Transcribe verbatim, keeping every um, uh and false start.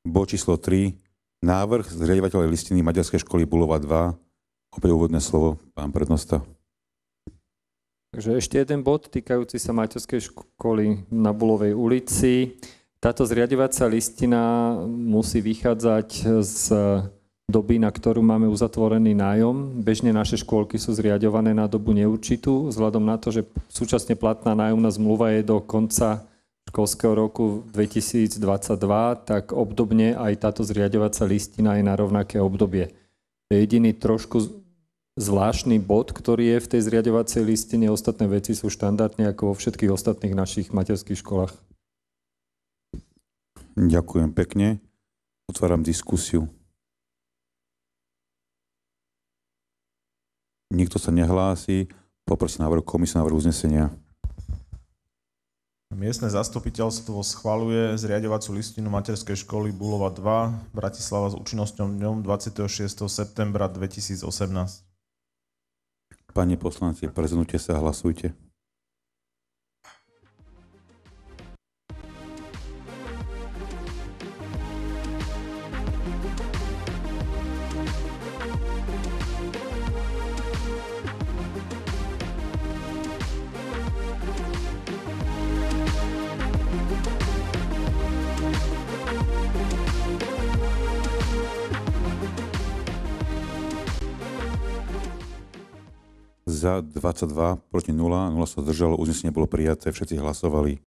Bod číslo tri. Návrh zriaďovateľa listiny Materskej školy Bulova dva. Opäť úvodné slovo, pán prednosta. Takže ešte jeden bod týkajúci sa Materskej školy na Bulovej ulici. Táto zriaďovacia listina musí vychádzať z doby, na ktorú máme uzatvorený nájom. Bežne naše škôlky sú zriaďované na dobu neurčitú, vzhľadom na to, že súčasne platná nájomná zmluva je do konca školského roku dvetisícdvadsaťdva, tak obdobne aj táto zriaďovacia listina je na rovnaké obdobie. Jediný trošku zvláštny bod, ktorý je v tej zriaďovacej listine, ostatné veci sú štandardne ako vo všetkých ostatných našich materských školách. Ďakujem pekne. Otváram diskusiu. Nikto sa nehlási. Poprosím návrh komisie, návrh uznesenia. Miestne zastupiteľstvo schvaľuje zriaďovaciu listinu Materskej školy Bulova dva, Bratislava s účinnosťou dňom dvadsiateho šiesteho septembra dvetisícosemnásť. Pani poslanci, prezentujte sa a hlasujte. Za dvadsaťdva, proti nula, nula sa zdržalo, uznesenie bolo prijaté, všetci hlasovali.